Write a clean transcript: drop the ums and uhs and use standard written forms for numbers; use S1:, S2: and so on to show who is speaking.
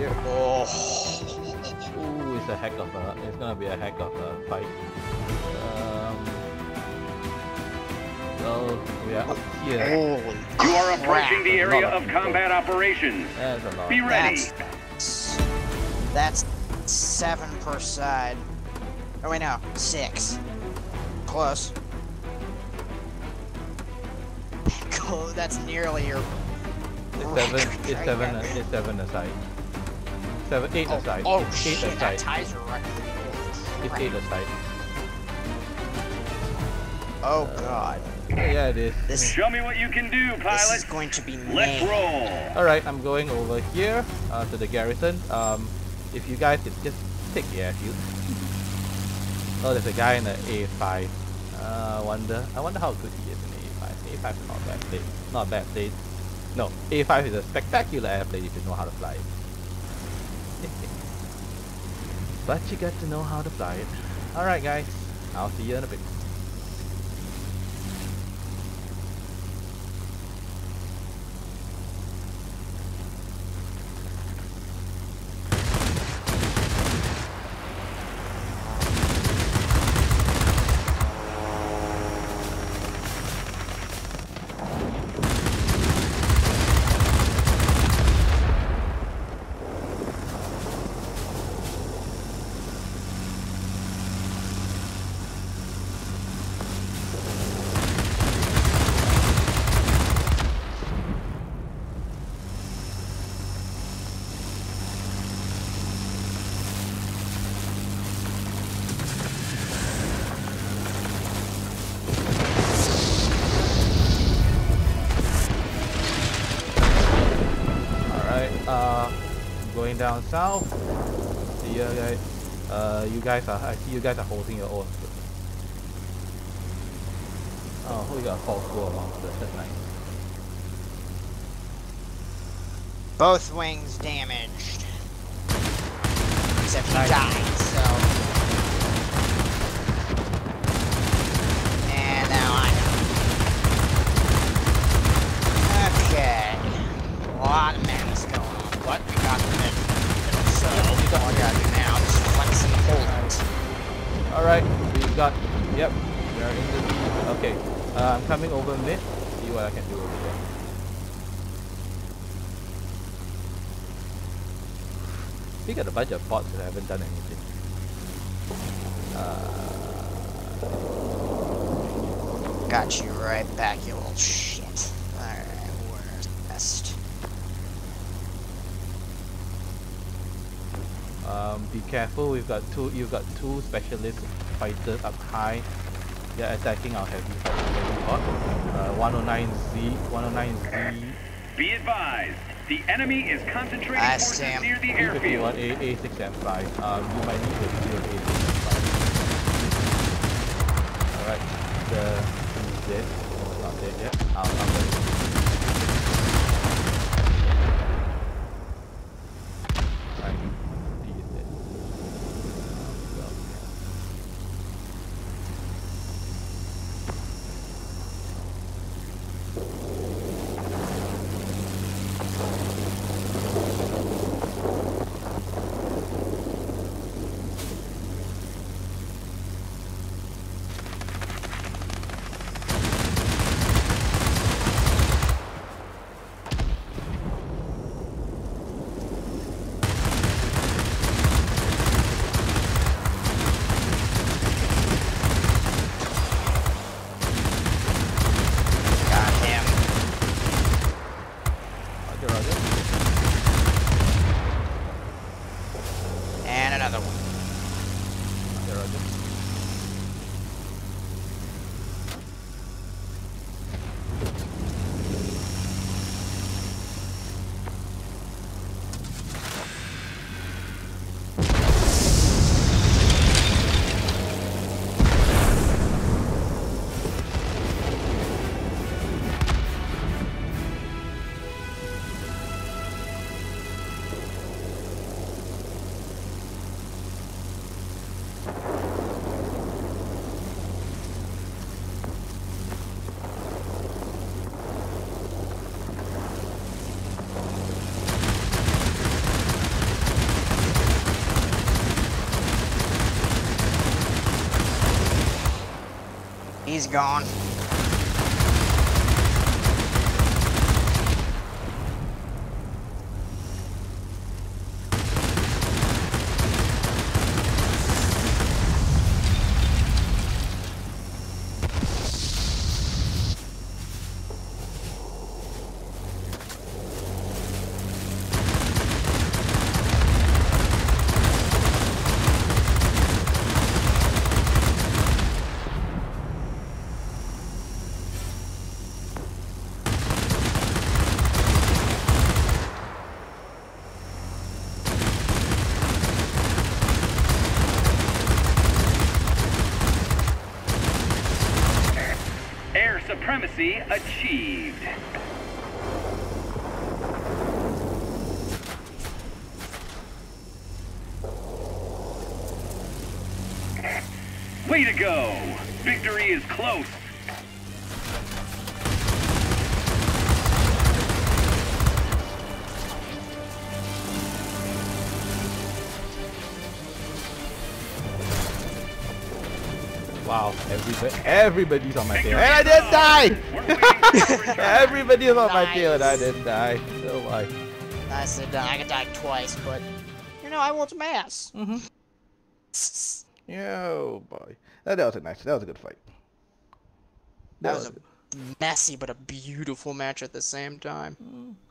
S1: here.
S2: Oh.
S1: Ooh, it's gonna be a heck of a fight. So we are up here.
S2: Holy
S3: You are approaching the area
S1: of
S3: of combat operations.
S1: That's a lot.
S3: Be ready.
S2: That's 7 per side. Oh wait, no, 6. Close. Cool, that's nearly your.
S1: It's seven aside. 8 aside.
S2: Oh
S1: it's 8
S2: shit,
S1: aside.
S2: that ties your record.
S1: It's 8 aside.
S2: Oh god.
S1: Yeah, it is.
S3: Show me what you can do,
S2: This
S3: pilot.
S2: is going to be
S3: Let's
S2: nailed.
S3: roll.
S1: Alright, I'm going over here to the garrison. If you guys could just take the airfield. Oh, there's a guy in the A5. I wonder how good he is in the A5. A5 is not a bad plane. Not a bad plane. No, A5 is a spectacular airplane if you know how to fly it. But you got to know how to fly it. Alright guys, I'll see you in a bit. Going down south. See ya guys. I see you guys are holding your own. Oh, we got a false goal along with that's nice.
S2: Both wings damaged. Except he
S1: Nice.
S2: died, so. And now I know. Okay. A lot of madness going on. But we got the middle. So all I gotta do now is flex and hold it.
S1: Alright, we got, yep, we are in the lead. Okay, I'm coming over mid, see what I can do over here. We got a bunch of bots that haven't done anything.
S2: Got you right back, you little shit. Alright, where's the best?
S1: Be careful, you've got two specialist fighters up high. They're attacking our heavy bot. 109Z.
S3: Be advised, the enemy is concentrating
S2: I
S3: forces
S2: see him.
S3: near the airfield.
S1: A6M5. You might need to deal with A6M5. Alright, he's dead. Oh, not dead yet. I'll come
S2: he's gone.
S3: Air supremacy achieved. Way to go! Victory is close.
S1: Wow, everybody's on my tail. And I didn't die! Everybody's on my tail and I didn't die. Oh my.
S2: Nicely done. I died twice, but you know, I whooped my ass.
S1: Yo, boy. That was a good fight.
S2: That was a messy but a beautiful match at the same time.